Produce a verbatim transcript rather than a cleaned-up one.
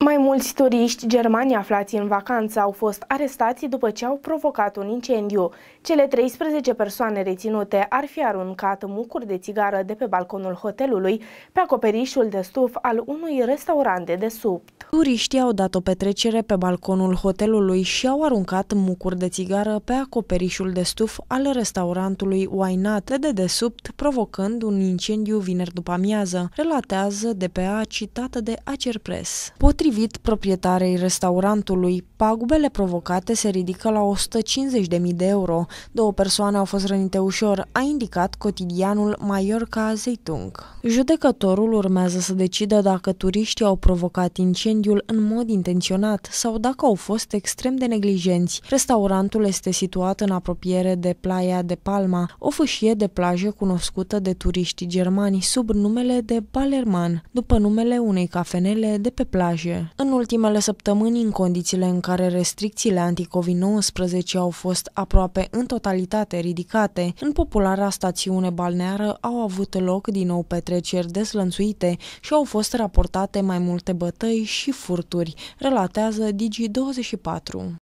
Mai mulți turiști germani aflați în vacanță au fost arestați după ce au provocat un incendiu. Cele treisprezece persoane reținute ar fi aruncat mucuri de țigară de pe balconul hotelului pe acoperișul de stuf al unui restaurant de desubt. Turiștii au dat o petrecere pe balconul hotelului și au aruncat mucuri de țigară pe acoperișul de stuf al restaurantului Wynat de dedesubt, provocând un incendiu vineri după amiază, relatează D P A citată de Acerpress. Potrivit proprietarei restaurantului, pagubele provocate se ridică la o sută cincizeci de mii de euro. Două persoane au fost rănite ușor, a indicat cotidianul Mallorca Zeitung. Judecătorul urmează să decidă dacă turiștii au provocat incendiul în mod intenționat sau dacă au fost extrem de neglijenți. Restaurantul este situat în apropiere de Playa de Palma, o fâșie de plajă cunoscută de turiștii germani sub numele de Ballermann, după numele unei cafenele de pe plajă. În ultimele săptămâni, în condițiile în care restricțiile anti COVID nouăsprezece au fost aproape în totalitate ridicate, în populara stațiune balneară au avut loc din nou petreceri dezlănțuite și au fost raportate mai multe bătăi și furturi, relatează Digi douăzeci și patru.